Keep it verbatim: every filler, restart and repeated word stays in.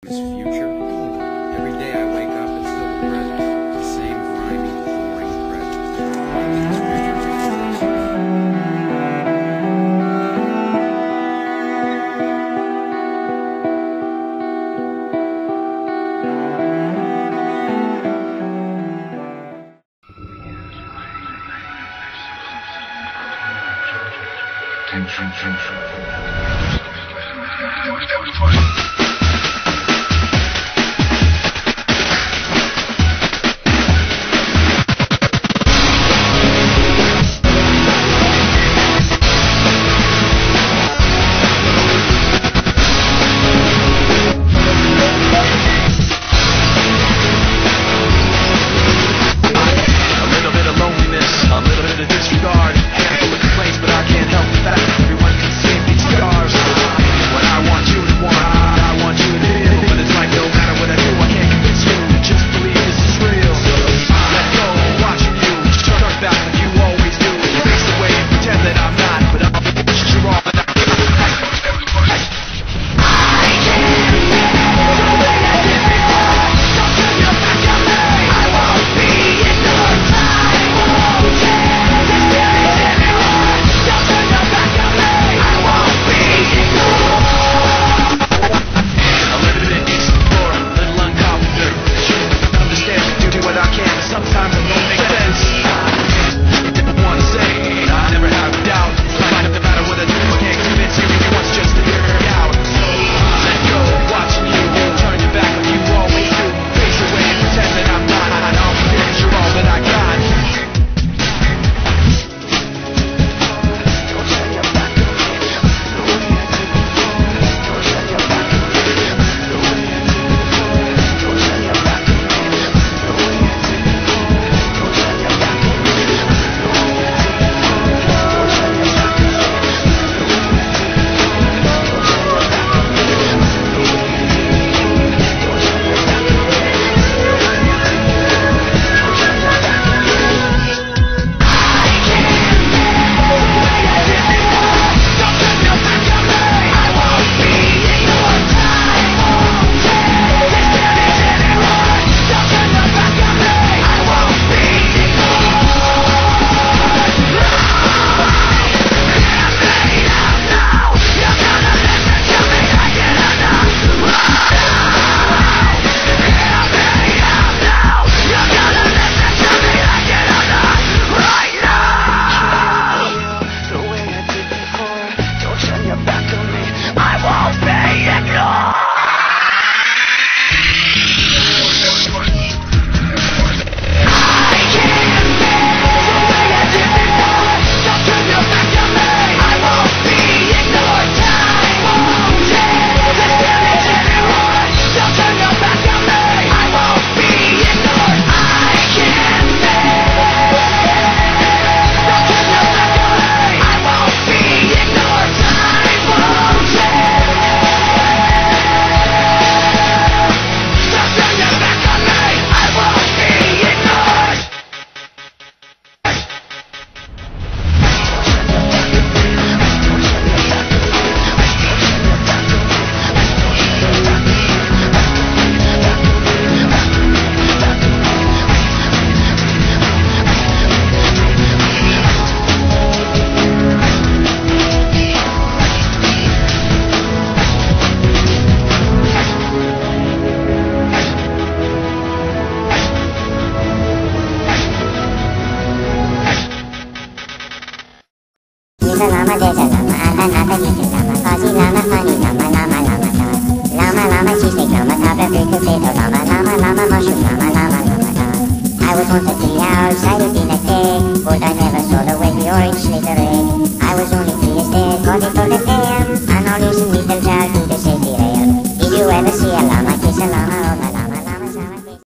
This future. Every day I wake up, it's still the present. The same grimy, boring present. All these future Tension, tension. Lama desa lama ata nata kisi lama fuzzy lama funny lama lama lama da lama lama cheesesteak lama tape pickle potato lama lama lama mushroom lama lama lama da I was once a day outside of the next day but I never saw the way the orange slithered. I was only